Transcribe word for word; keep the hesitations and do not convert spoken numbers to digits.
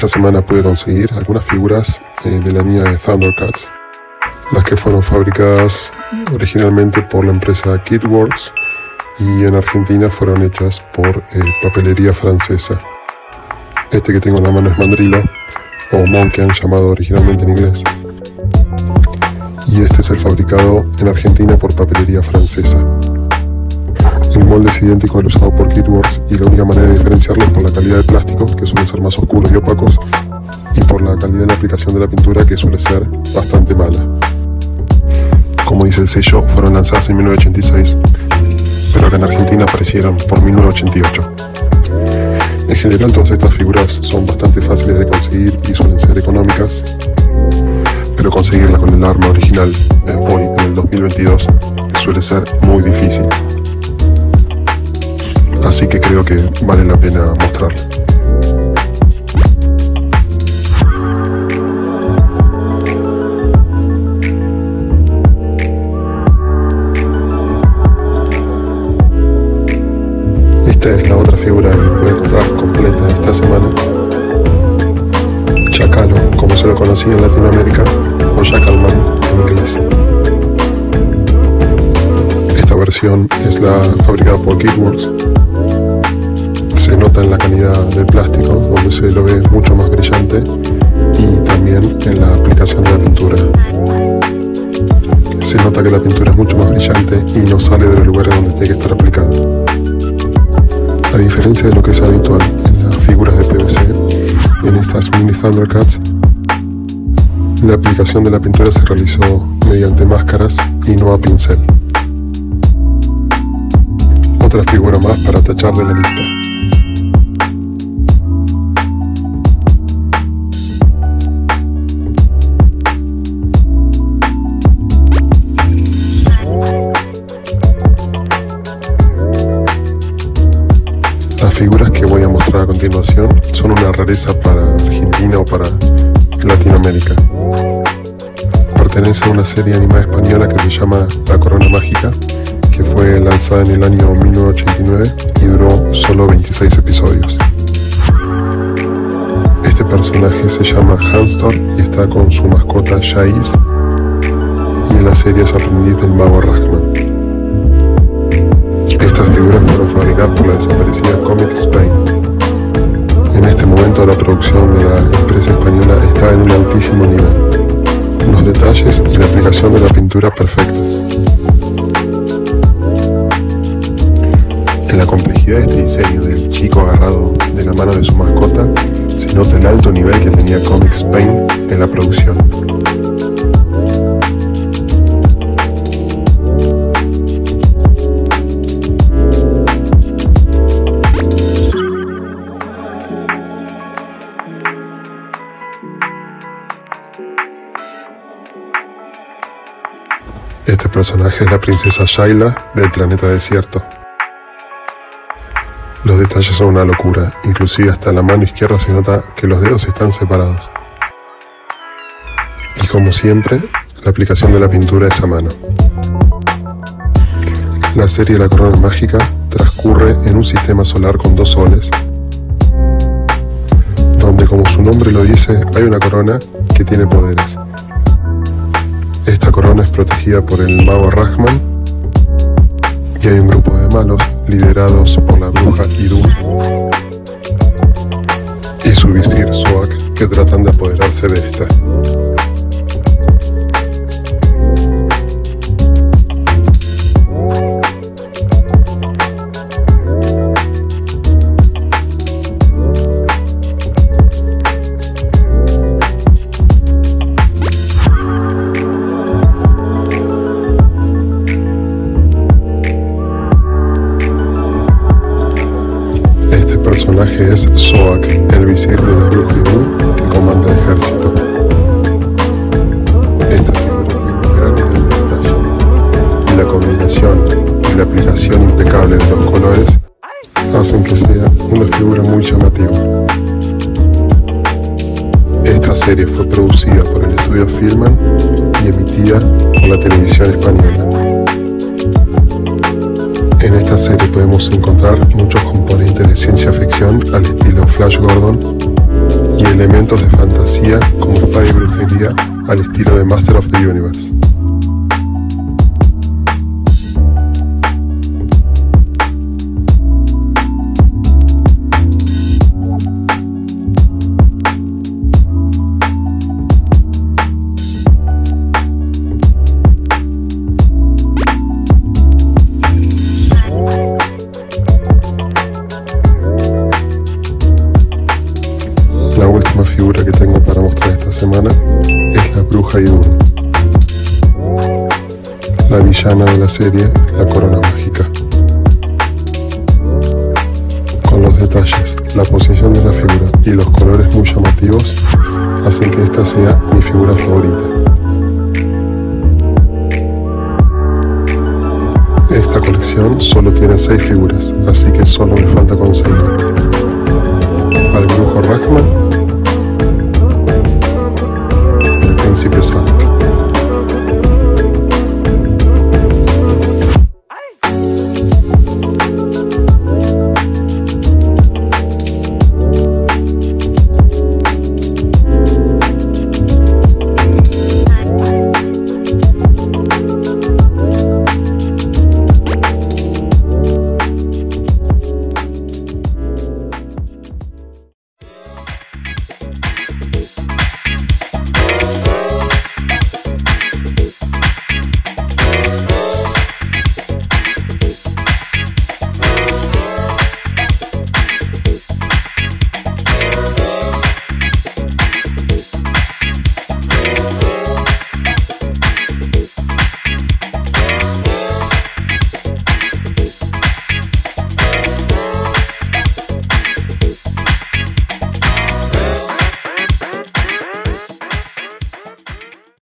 Esta semana pude conseguir algunas figuras eh, de la línea de Thundercats, las que fueron fabricadas originalmente por la empresa Kitworks y en Argentina fueron hechas por eh, papelería francesa. Este que tengo en la mano es Mandrilo, o Monken llamado originalmente en inglés, y este es el fabricado en Argentina por papelería francesa. El molde es idéntico al usado por Kitworks y la única manera de diferenciarlo es por la calidad del plástico, que suelen ser más oscuros y opacos, y por la calidad de la aplicación de la pintura, que suele ser bastante mala. Como dice el sello, fueron lanzadas en mil novecientos ochenta y seis, pero acá en Argentina aparecieron por mil novecientos ochenta y ocho. En general todas estas figuras son bastante fáciles de conseguir y suelen ser económicas, pero conseguirla con el arma original eh, hoy, en el dos mil veintidós, suele ser muy difícil. Así que creo que vale la pena mostrarla. Esta es la otra figura que pude encontrar completa esta semana. Chacalo, como se lo conocía en Latinoamérica, o Jackalman en inglés. Esta versión es la fabricada por Kitworks. Se nota en la calidad del plástico, donde se lo ve mucho más brillante, y también en la aplicación de la pintura. Se nota que la pintura es mucho más brillante y no sale de los lugares donde tiene que estar aplicada. A diferencia de lo que es habitual en las figuras de P V C, en estas mini Thundercats, la aplicación de la pintura se realizó mediante máscaras y no a pincel. Otra figura más para tachar de la lista. Las figuras que voy a mostrar a continuación son una rareza para Argentina o para Latinoamérica. Pertenece a una serie animada española que se llama La Corona Mágica, que fue lanzada en el año mil novecientos ochenta y nueve y duró solo veintiséis episodios. Este personaje se llama Hanstor y está con su mascota Jais, y en la serie es aprendiz del mago Rahman. Estas figuras fueron fabricadas por la desaparecida Comic Spain. En este momento la producción de la empresa española está en un altísimo nivel. Los detalles y la aplicación de la pintura perfectas. En la complejidad de este diseño del chico agarrado de la mano de su mascota, se nota el alto nivel que tenía Comic Spain en la producción. Este personaje es la princesa Shayla del planeta desierto. Los detalles son una locura, inclusive hasta en la mano izquierda se nota que los dedos están separados. Y como siempre, la aplicación de la pintura es a mano. La serie La Corona Mágica transcurre en un sistema solar con dos soles, donde, como su nombre lo dice, hay una corona que tiene poderes. Esta corona es protegida por el mago Rahman y hay un grupo de malos liderados por la bruja Idun y su visir Zoak que tratan de apoderarse de esta. El personaje es Zoak, el visir de la bruja Idun que comanda el ejército. Esta figura tiene un gran nivel de detalle y la combinación y la aplicación impecable de los colores hacen que sea una figura muy llamativa. Esta serie fue producida por el estudio Filman y emitida por la televisión española. En esta serie podemos encontrar muchos componentes de ciencia ficción al estilo Flash Gordon y elementos de fantasía como espada y brujería al estilo de Master of the Universe. La última figura que tengo para mostrar esta semana es la Bruja Idun, la villana de la serie La Corona Mágica. Con los detalles, la posición de la figura y los colores muy llamativos hacen que esta sea mi figura favorita. Esta colección solo tiene seis figuras, así que solo me falta conseguir al Brujo Ragman, el Príncipe Zack.